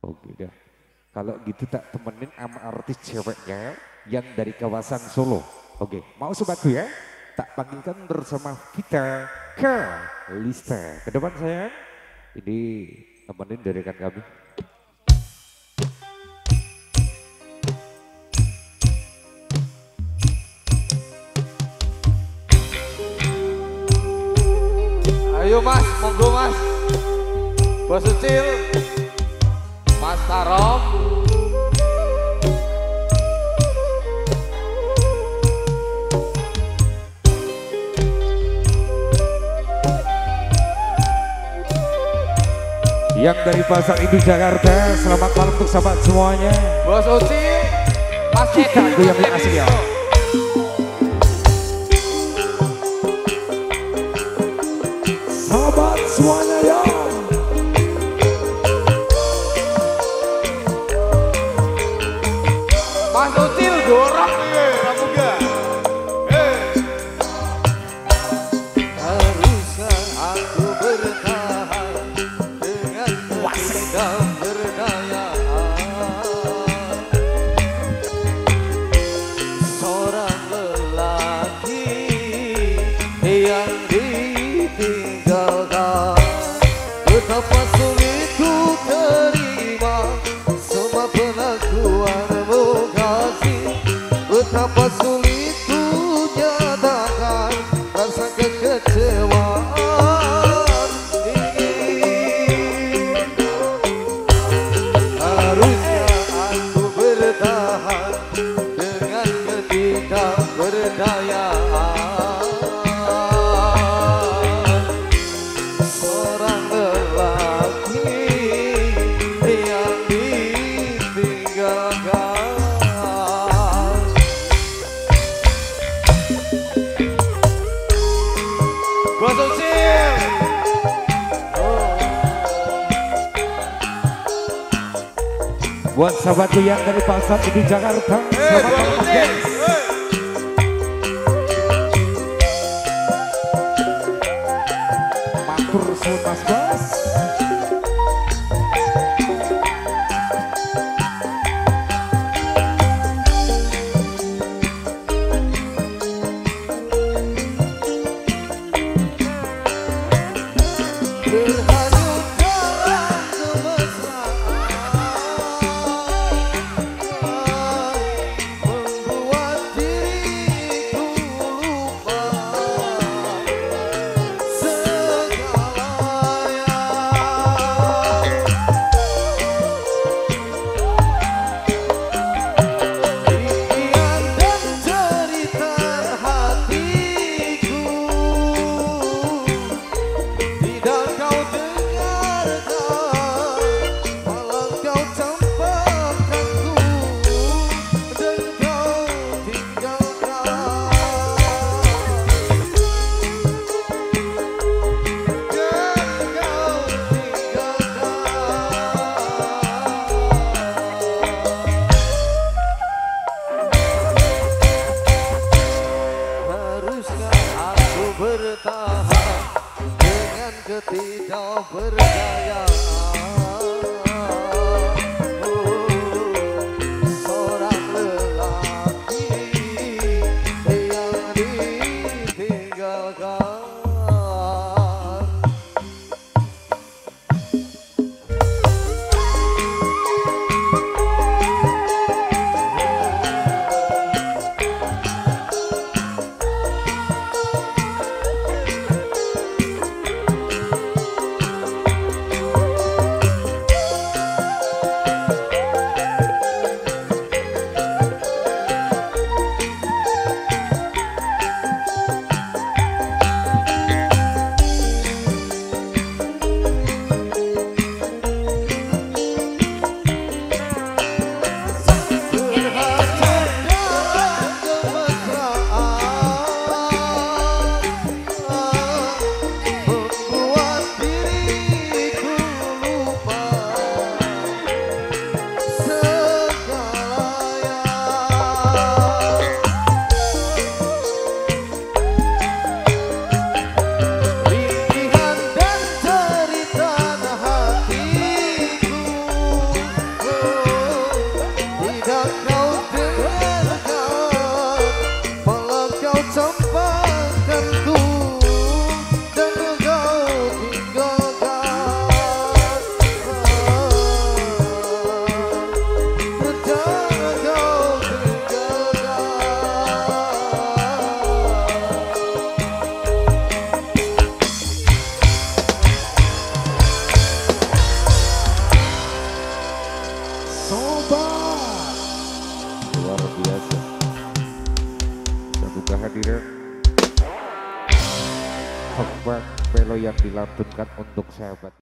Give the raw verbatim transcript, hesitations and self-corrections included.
Oke deh. Kalau gitu tak temenin sama artis ceweknya yang dari kawasan Solo. Oke, mau sobatku ya? Tak panggilkan bersama kita ke Lista. Ke depan sayang. Ini temenin dari rekan kami. Ayo mas, monggo mas. Bos Ucil, Mas Tarom. Yang dari Pasar Induk Jakarta, selamat malam untuk sahabat semuanya. Bos Ucil, Mas Kita Edi, goyang yang asli ya. Sahabat semuanya ya. Mas Ucil dorong nih, kamu gak? Haruskah aku bertahan dengan dan berdaya? Seorang lelaki yang ditinggalkan, betapa sulit ku terima semua pengakuanmu kasih, betapa sulit ku nyatakan rasa kekecewaan ini. Harusnya aku bertahan dengan ketidakberdayaan. Seorang lelaki yang ditinggalkan. Bos Ucil. Buat sahabatku yang dari Pasar Induk Jakarta, Eh, selamat Bos malam Ucil. guys. Eh. Matur suwun Mas Bos. Berhanyut dalam kemesraan, membuat diriku lupa segala sobat. Luar biasa. Satu kehadiran Hokbang Pelo yang dilantunkan untuk sahabat.